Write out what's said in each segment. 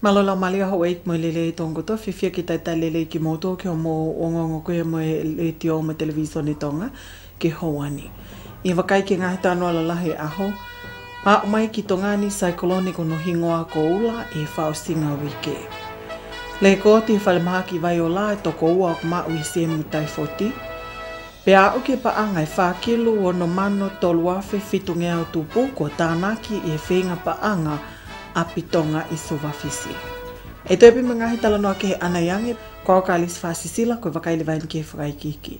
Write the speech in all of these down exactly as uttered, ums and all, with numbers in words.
Malola malia ho wait mo lele i tongo to fifia ki tai lele ki moto ki o mo ongongo ko mo le tio mo television ni tonga ki hoani. I wakai ki ngahi tano ala lahe aho, pa mai ki tonga ni cyclone ko no hingoa ko ula e whao singa wike. Le ko ti whale maha ki vai o la e toko ua o ma ui se mu tai foti. Pe a uke pa anga e wha kilu o no mano tolu afe fitu ngea o tupu ko tānaki e whenga pa anga a pitonga i suvafisi. E toepi mga hitala noa ke ana yange, kwa ka alis whasisila koe wakaile vain ke whakaikiki.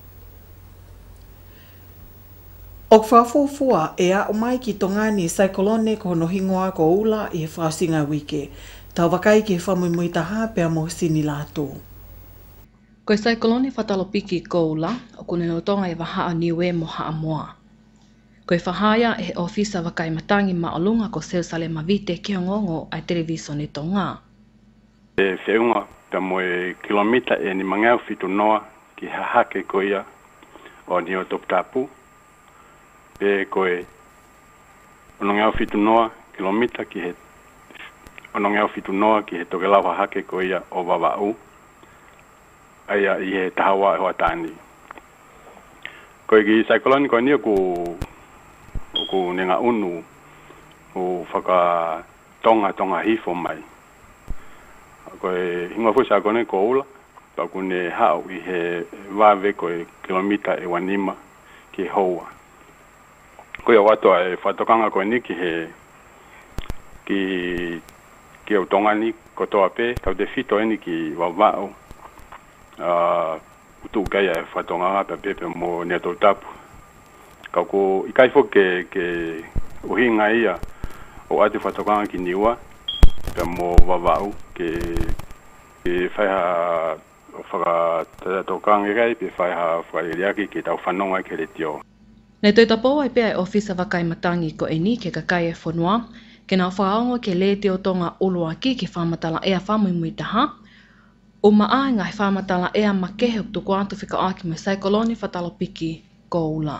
O whafufua e a umai ki tongani cyclone ko no hingoa ko ula i he whausinga wike. Tau wakai ki he whamui taha pia mo sini lātu. Koe cyclone whatalopiki ko ula, o kune no tonga e waha niwe mo haa moa. Koe whahaya e he ofisa wakai matangi maolunga ko Seusale Mavite ki Ongoongo ai television ni tonga. E whiunga ta moe kilomita e ni mangau fitu noa ki hahake ko ia o ni o toptapu. Pe koe onongau fitu noa kilomita ki he onongau fitu noa ki he tokelau hahake ko ia o wawau. Aia i he tahawa e hoa tāni. Koe ki cyclone koe ni o ku o ku nenga unu o whaka tonga tonga hifo mai. Koe hinga fusa kone ko ula, pa kune hao i he wawe koe kilomita e wanima ki hoa. Koe o watoa e whatokanga koe ni ki he ki ki au tonga ni kotoa pe, tau te fito eni ki wawao. Uh, utu gaya e whatonganga pe pepe mo neto tapu. Kau ko ikai fo ke ke uhinga ia o ate whatokanga ki niwa pe mo wawau ke ke whaiha whaka tatokanga ikai pe whaiha whakairiaki ke tau whanonga ke re tio. Nei toi tapo ai pea e ofisa wakai matangi ko e ni ke kakai e whanua ke nā whaaongo ke le te o tonga ulua ki ke whamatala ea whamui mui taha. O maa ngai whamatala ea makehe tuku atu whika aki me cyclone whatalopiki ko ula.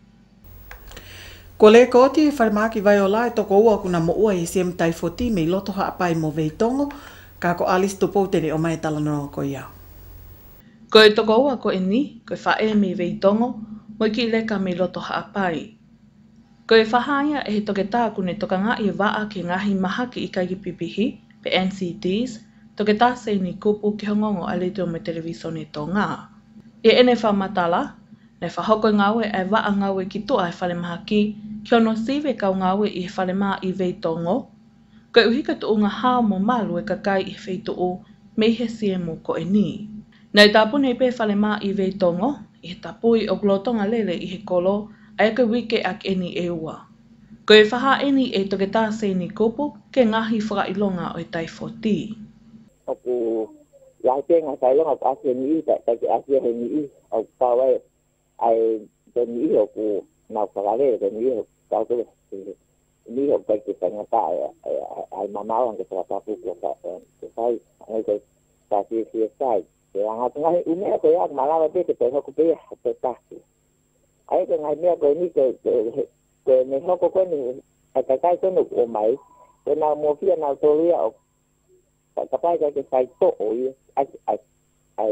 Ko le koti e wharimaki vai o lai toko ua kuna mo ua i siem tai foti me loto haapai mo veitongo, ka ko alis tupo tene o mai tala noa ko ia. Ko e toko ua ko e ni, ko e whae me veitongo, mo ki leka me loto haapai. Ko e whahaya e he toke tāku ne toka ngā i waa ki ngahi maha ki ikaiki pipihi, pe N C Ds, toke tā se ni kupu ki Ongoongo a le teo me television e tō ngā. E ene whamatala, ne whahoko ngawe e waa ngawe ki tua e whalemaha ki, ki ono siwe kau ngawe i he whalemaha i veitongo, ko e uhika tu unga hao mo malu e kakai i wheitu o me he siemu ko e ni. Nei tāpune i pe whalemaha i veitongo, i he tapui o glotonga lele i he kolo, a eka wike ak eni e ua. Ko e whaha eni e toke tā se ni kupu, ke ngahi whakailonga o e tai foti. Aku yang pengen saya long aku asyik ni, tak tak asyik ni, aku tahu ai ni aku nak sekali ni tahu tu ni aku tak kita ngata ai mama orang kita tak tahu kita saya ai tak sih saya yang aku ngai ini aku ya malah lebih kita aku pergi kita tak ai cái ngày này cái ni cái cái này nó có cái ni cái cái cái nó của mày cái nào mua phía nào tôi liệu kapag ay kay to oy ay ay ay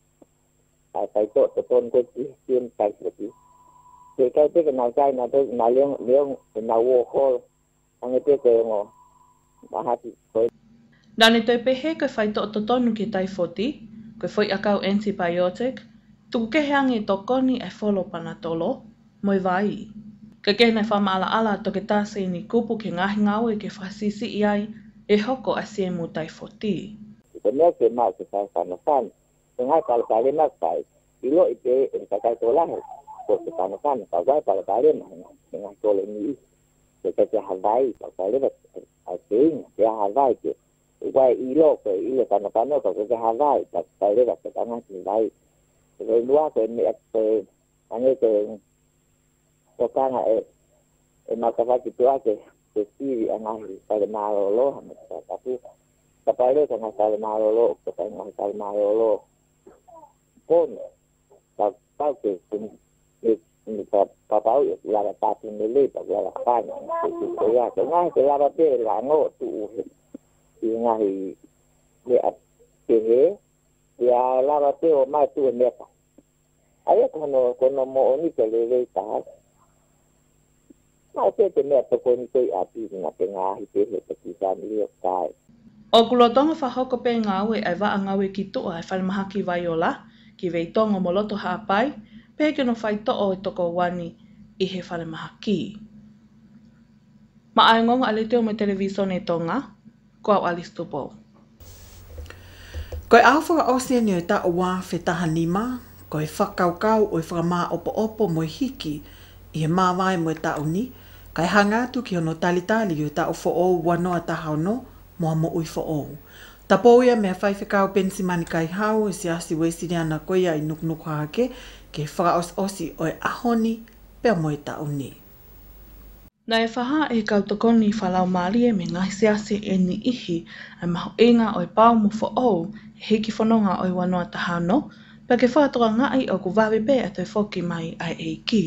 ay kay to to ton ko sim tay ko ke kay te na kay na to na leong leong na wo hol ang te ko ngo bahati ko Dane toi pehe ko fai to to tonu ki tai foti ko foi akau antibiotic tu ke hangi to koni e follow panatolo moi vai ke ke na fama ala ala to ke tase ni kupu ke ngahi ngawe ke fasisi iai e hoko a se mu tai foti. Ko me ke ma ke sa sa na san. Ngai pala pala na sai. Ilo ite e ka ka tola. Ko se sa na san ka ga pala pala na. Ngai to le ni. Ke ke ha vai ka pala ba a se ke ha vai ke. Wai ilo ko ilo sa na pano ko ke ha vai ka pala ba ka ngai ni vai. Rồi lua ko ni ke ane ke ko ka na e e ma ka va ki to ake ke si angai pada malolo tapi tapi le kana pada malolo ko kana pada malolo pon ta ta ke ni ni ta ta ta la la ta ni le ta la la pa ni ko ya ko ngai ke la ba pe la ngo tu i ngahi le a pehe ia lava te o mai tu neka ai kono kono mo oni te le le ta mai te te mea toko ni te api nga te ngahi pehe te ki sa mi o kai O kulotonga whahoko pe ngāwe ai wa ngawe ki toa ai whalimahaki vai o la, ki vei tonga mo loto haapai, pe ke no whai to'o e toko wani i he whalimahaki. Ma ai ngonga ale teo me televisione tonga, ko au Alice Tupo. Koe au whaka osia ni o ta o wā whetaha nima, koe whakaukau o i whakamā opo opo mo i hiki i he māwai mo i ta uni, kai hangatu ki hono talitali o ta o fo o wanoa taha ono, mua mo ui fo o. Ta pōia mea whaiwhikau pensi mani kai hau e si asi weisiri ana koia i nuknuk hake ke whaka os osi o e ahoni pia mo i ta uni. Na e whaha e kautokoni whalau maalie me ngai siasi e ni ihi ai maho inga o i pāu mo fo o e hiki whanonga o i wanoa tahano, pa ke whātoa ngai o ku wawe pe a te whoki mai ai e ki.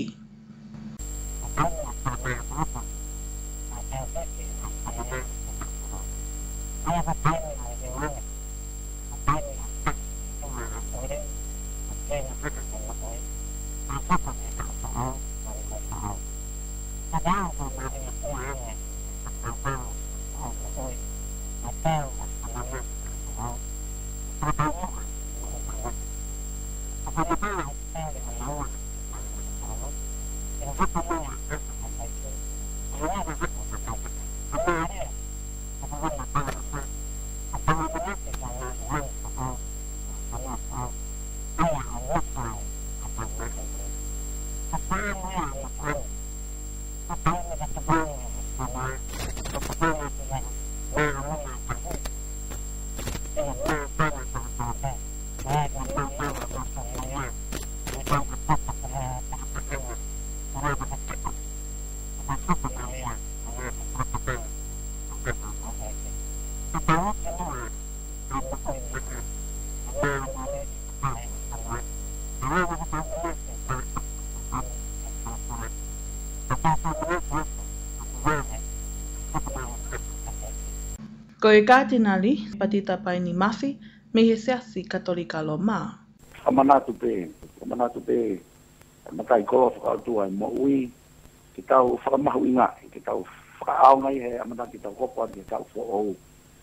Ko e kātinali, patita pai ni mafi, me he seasi katolika lo mā. Amanatu pe, amanatu pe, matai kolo whakautua i mo ui, ki tau whakamahu inga, ki tau whakaau ngai he amanatu ki tau kopa, ki tau who'ou.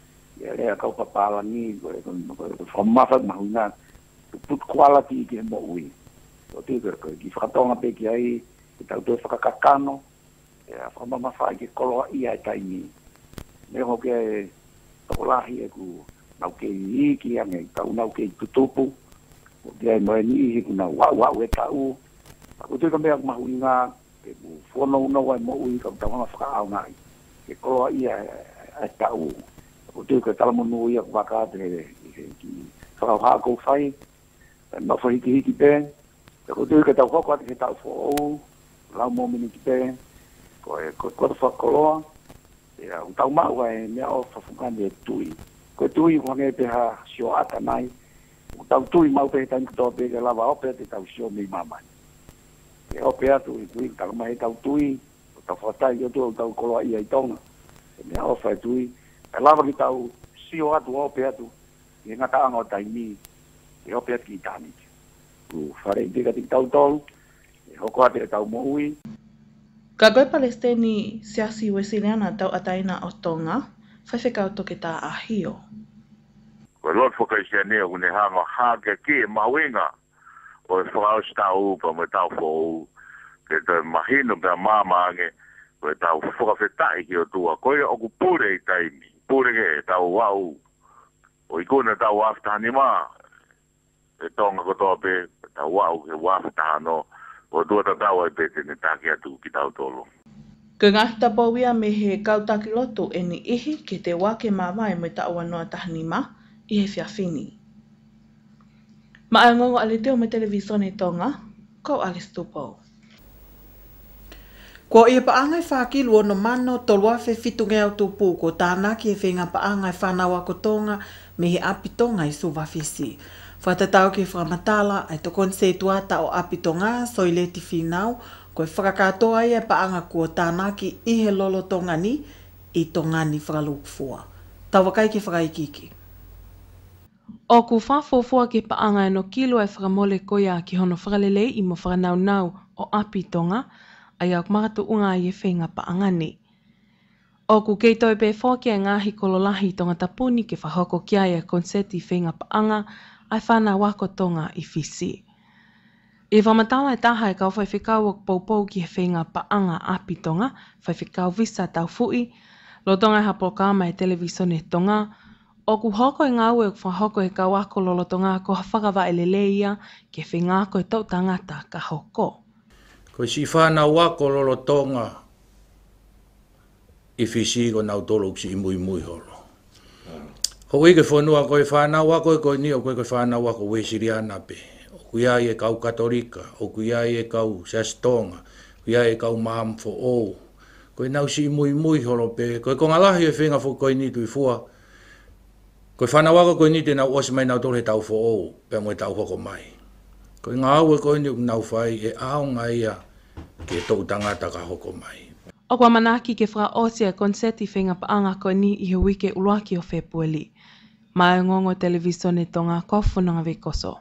Ia rea kau papala ni, whakamawha mahu inga, put quality ki he mo ui. O tika, ki whakatonga pe ki ai, ki tau tue whakakakano, ia whakamawha ki koloa ia e taimi. Me ho ke tokolahi e ku nau ke i ki ange, kau nau ke tutupu, o ke ai moe ni i ku nau wau wau e tau, o tika mea mahu inga, ke ku whonou nau ai mo ui, kau tau hanga whakaau ngai, ke koloa ia e tau. O tika talamonu ia ku wakate ki whakau haa kou whai, ma whahiki hiki pe, o tika tau whakate ke tau who'ou, lau mo mini ki pe, ko e kota whakoloa, ia u tau mau ai mea o whawhukane e tui. Ko tui wange pe ha sio ata mai, u tau tui mau pe tangi toa pe ke lava ope te tau sio mi mamai. E ope atu i tui, tau mai tau tui, u tau whatai o tu u tau koloa ia i tonga. E mea o whai tui, e lava ki tau sio atu ope atu, i ngata anga o taimi, e ope atu ki tani. U whare i tika tik tau tolu, e hoko ate e tau mo ui, Ka koe Palestini siasi wesiliana tau ataina o Tonga, whaiwhekau toke tā ahio. Ko lot whakaisia nea kune hanga hake ki e mawenga o e whakao stau pa me tau fōu ke te mahino pia māmaange ko e tau whakawhetai ki o tua koe o ku pure i taimi pure ke e tau wau o i kone tau waftahani mā e tonga kotoa pe tau wau ke waftahano o tua tatau ai pe tene taki atu ki tau tolo. Ka ngahi tapauia me he kautaki loto e ni ihi ke te wake mawai me ta awanoa tahani ma i he whiawhini. Ma ai ngongo ale teo me televisione tonga, ko Alice Tupo. Ko ia paangai whakilu ono mano tolua whe fitunge au tupu ko tānaki e whenga paangai whanawa ko tonga me he api tonga i suwa whisi. Whatatau ke whamatala ai to konse tuata o api tonga so i leti whinau ko e whakakatoa ia paanga kua tānaki i he lolo tonga ni i tonga ni whakalukfua. Tawa kai ki whakaikiki. O ku whawhawhua ki paanga e no kilo e whakamole koia ki hono whakalelei i mo whakanau nau o api tonga, ai au makatu unga i e whenga paanga ni. O ku kei toi pe whoki e ngahi kololahi tonga tapuni ki whahoko kia e konseti whenga paanga, ai whana wako tonga i whisi. E whamatala e taha e kau whaiwhikau o poupou ki he whenga paanga api tonga, whaiwhikau visa tau fui, lo tonga hapo kama e televisone tonga, o ku hoko e ngau e whahoko e kau ako lolo tonga ko hawhakawa e leleia ke whenga ako e tau tangata ka hoko. Ko si whana wako lolo tonga i whisi ko nau tolo si mui mui holo. Ho ike whanua ko e whana wako e ko ni o ko e whana wako we siriana pe. O kuia e kau katolika, o kuia e kau sastonga, kuia e kau maham fo o. Ko e nau si mui mui holo pe. Ko e ko ngalahi e whenga fo ko ni tui fua. Ko whana wako ko ni te nau osi mai nau tolo he tau fo o, pe mo e tau hoko mai. Ko ngā au e ko ni nau whai e ao ngai a ke tau tangata ka hoko mai. O kwa manaki ke wha osi e konseti whenga paanga ko ni i he wike uruaki o Februari. Mai ngongo televisone tonga kofunanga vikoso.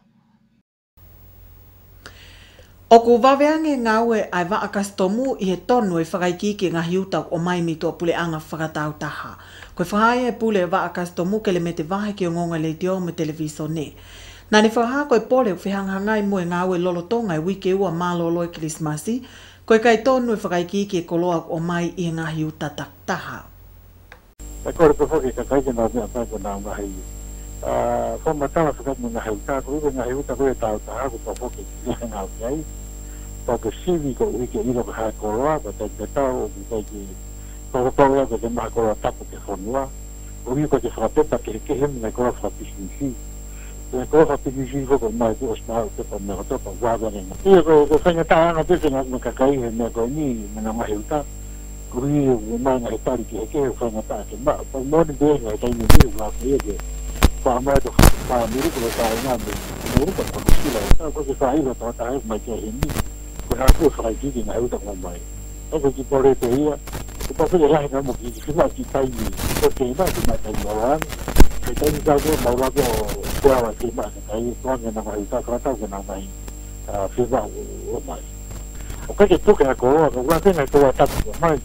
O ku waweange ngaue ai wa akastomu i he tonu e whakaikiki ngā hiutau o mai mito pule anga whakatau taha. Koe whahai e pule wa akastomu ke le me te wahe ki o ngonga le teo me televisone. Nā ni whaha koe pole o whihangangai mo e ngaue lolo tonga e wike ua malolo e Krismasi, koe kai tonu e whakaikiki e koloa o mai i ngā hiutata taha. E kore pe whake ka kaike nā mea pāko nā ngahi. Whamatala whakatu ngā hiuta, ko uwe ngā hiuta koe tāu taha ko pa whake ki ngā ngā ngāi. Tāko siwi ko uike iro ka hā koroa, pa tai te tau o ki kaike korotoa ko te maha koroa tapu ke whanua. O ui ko te whakapeta ke he kehem ngai koroa whakapisnisi. E koroa whapisnisi ko mai te osmaha o tepa mea topa wāwanenga. Ia ko whainga tāanga pese ngā kakai he mea koe ni ngā ngā hiuta. Ko ui o mai ngā he tari ki he kehe whainga tā ke maa. Pa mōni bēe ngā he taimi miru ngā koe e whaamai to whaamiru ko le tā e ngā me. Ngā rupa ko te sila e tā ko te whaira tā tā e mai kia he ni. Ko nā kua whakaikiki ngā hiuta ngā mai. Eko ki pore te ia. Ko pa whele rahi ngā mo ki ki whima ki taimi. Ko te ina ki mai taimi oran. Kei taimi tau ko maurako o awa ki mai. Kai tuange nā mai tā kratau ke nā mai whima o mai. O kai ke tuke a koroa, ka wā tengai koroa tapu ko mai.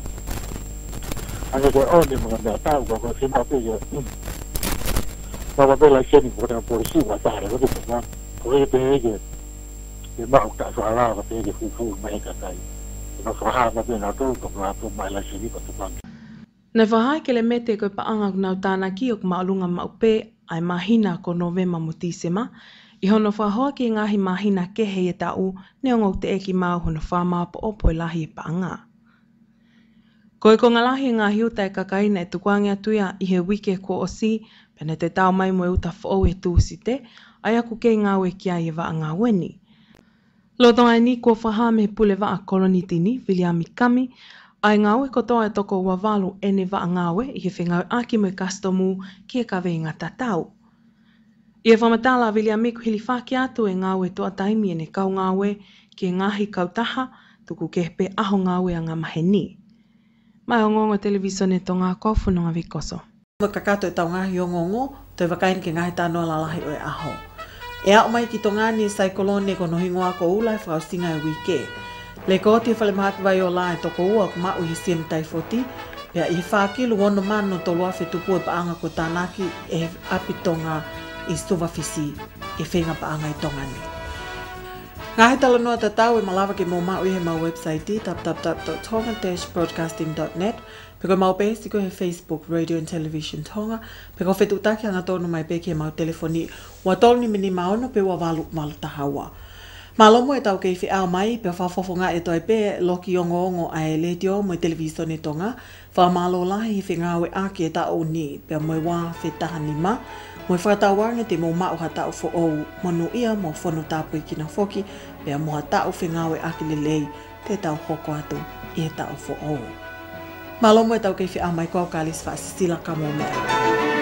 Anga koe oni mga mea tau ko koe whima pe ia. Mga pe lai seni ko tanga polisi wa tāre ko te puma. Ko e pe ege. E mau ta whaara ka pe ege fufu mai ka tai. Nā whaha ma pe nā tō ko ngā tō mai lai seni ko te puma. Nei whahai ke le mete koe paanga kunau tāna ki o kumaalunga maupe ai mahina ko Novema mo Tisema. I hono whahoa ki ngahi mahina kehe e tau ne ongo te eki mau hono whamau po opo e lahi e paanga. Koe ko ngalahi ngā hiuta e kakaina e tukuangia tuia i he wike ko osi, pene te tau mai mo e uta whou e tūsite, ai aku kei ngau e kia i wa ngā weni. Lotonga ni ko whaha me pule wa a kolonitini, Viliami Kami, ai ngau e kotoa e toko ua walu ene wa ngawe i he whengau aki mo e kastomu ki e kawe ngā tatau. I e whamatala Viliami ku hili whaki atu e ngawe toa taimi e ne kau ngawe ki e ngahi kautaha, tuku kepe aho ngawe a ngā maheni. Mai Ongoongo televisone tonga kofunonga vikoso. Kakato e tau ngahi Ongoongo, toi wakaini ke ngahi tānoa lalahi o e aho. E au mai ki tonga ni saikolone ko nohingoa ko ula e whausinga e wike. Le koti e whale mahatu vai o la e toko ua ko mau hi siem tai foti, pia i whakilu wono mano tolua whetupu e paanga ko tānaki e api tonga i stuwa fisi e whenga paanga i tonga ni. Ngā he tala noa tatau e malawa ke mō mau i he mau website i w w w dot tonga dash broadcasting dot net. Peko mau pēsi ko he Facebook, Radio and Television Tonga. Peko whetu utaki anga tonu mai peke he mau telefoni. Ua tolu ni mini maono pe ua walu walu tahaua. Malomo e tau kei whi au mai pe whawhawho ngā e toi pe loki Ongoongo ai le tio mo i televisione tonga. Wha malo lahi whi ngāwe ake e tau ni pe moe wā whi taha ni ma. Moe whakatawange te mō mao ha tau fo ou monu ia mo whono tāpui ki na whoki pe mo ha tau whi ngāwe ake le lei te tau hoko atu i he tau fo ou. Malomo e tau kei whi au mai kua kalis wha sisila ka mō mea.